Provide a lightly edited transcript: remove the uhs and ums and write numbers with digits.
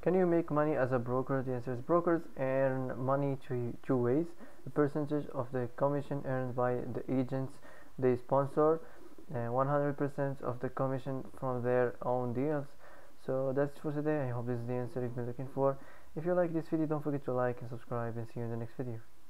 Can you make money as a broker? The answer is brokers earn money two ways: a percentage of the commission earned by the agents they sponsor, 100% of the commission from their own deals. So that's for today. I hope this is the answer you've been looking for. If you like this video, don't forget to like and subscribe, and see you in the next video.